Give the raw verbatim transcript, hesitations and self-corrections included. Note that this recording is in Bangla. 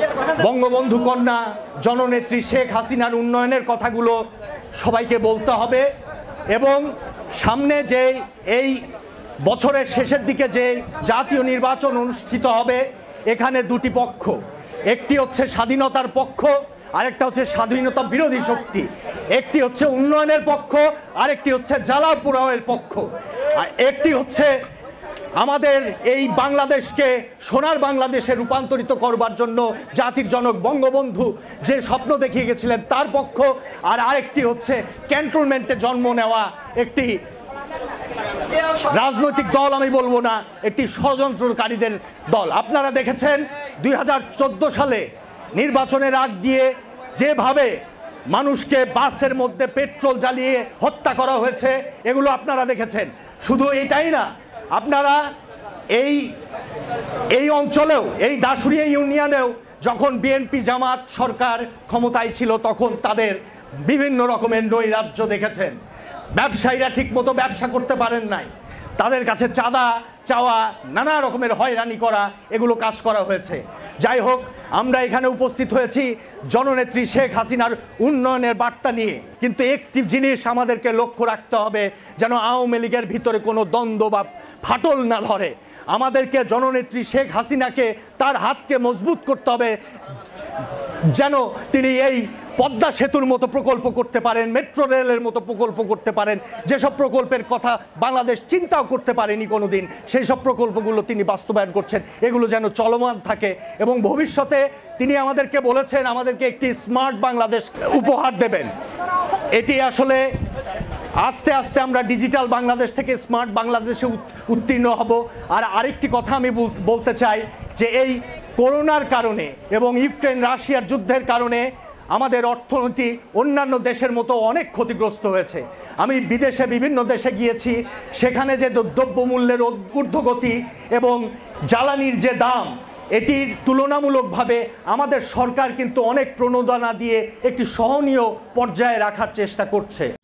বঙ্গবন্ধু কন্যা জননেত্রী শেখ হাসিনার উন্নয়নের কথাগুলো সবাইকে বলতে হবে এবং সামনে যে এই বছরের শেষের দিকে যে জাতীয় নির্বাচন অনুষ্ঠিত হবে এখানে দুটি পক্ষ, একটি হচ্ছে স্বাধীনতার পক্ষ, আরেকটা হচ্ছে স্বাধীনতা বিরোধী শক্তি। একটি হচ্ছে উন্নয়নের পক্ষ, আরেকটি হচ্ছে জ্বালা পোড়াওয়ের পক্ষ। আর একটি হচ্ছে আমাদের এই বাংলাদেশকে সোনার বাংলাদেশে রূপান্তরিত করবার জন্য জাতির জনক বঙ্গবন্ধু যে স্বপ্ন দেখিয়ে গেছিলেন তার পক্ষ, আর আরেকটি হচ্ছে ক্যান্টনমেন্টে জন্ম নেওয়া একটি রাজনৈতিক দল, আমি বলবো না, একটি ষড়যন্ত্রকারীদের দল। আপনারা দেখেছেন দুই হাজার চোদ্দ সালে নির্বাচনের আগ দিয়ে যেভাবে মানুষকে বাসের মধ্যে পেট্রোল জ্বালিয়ে হত্যা করা হয়েছে, এগুলো আপনারা দেখেছেন। শুধু এটাই না, আপনারা এই এই অঞ্চলেও, এই দাসুরিয়া ইউনিয়নেও যখন বিএনপি জামাত সরকার ক্ষমতায় ছিল তখন তাদের বিভিন্ন রকমের নৈরাজ্য দেখেছেন। ব্যবসায়ীরা ঠিকমতো ব্যবসা করতে পারেন নাই, তাদের কাছে চাঁদা চাওয়া, নানা রকমের হয়রানি করা, এগুলো কাজ করা হয়েছে। যাই হোক, আমরা এখানে উপস্থিত হয়েছি জননেত্রী শেখ হাসিনার উন্নয়নের বার্তা নিয়ে, কিন্তু একটি জিনিস আমাদেরকে লক্ষ্য রাখতে হবে, যেন আওয়ামী লীগের ভিতরে কোনো দ্বন্দ্ব বা ফাটল না ধরে। আমাদেরকে জননেত্রী শেখ হাসিনাকে তার হাতকে মজবুত করতে হবে, যেন তিনি এই পদ্মা সেতুর মতো প্রকল্প করতে পারেন, মেট্রো রেলের মতো প্রকল্প করতে পারেন, যেসব প্রকল্পের কথা বাংলাদেশ চিন্তাও করতে পারেনি কোনোদিন, সেই সব প্রকল্পগুলো তিনি বাস্তবায়ন করছেন, এগুলো যেন চলমান থাকে। এবং ভবিষ্যতে তিনি আমাদেরকে বলেছেন আমাদেরকে একটি স্মার্ট বাংলাদেশ উপহার দেবেন। এটি আসলে আস্তে আস্তে আমরা ডিজিটাল বাংলাদেশ থেকে স্মার্ট বাংলাদেশে উত্তীর্ণ হব। আর আরেকটি কথা আমি বলতে চাই যে এই করোনার কারণে এবং ইউক্রেন রাশিয়ার যুদ্ধের কারণে আমাদের অর্থনীতি অন্যান্য দেশের মতো অনেক ক্ষতিগ্রস্ত হয়েছে। আমি বিদেশে বিভিন্ন দেশে গিয়েছি, সেখানে যে দ্রব্যমূল্যের ঊর্ধ্বগতি এবং জ্বালানির যে দাম, এটির তুলনামূলকভাবে আমাদের সরকার কিন্তু অনেক প্রণোদনা দিয়ে একটি সহনীয় পর্যায়ে রাখার চেষ্টা করছে।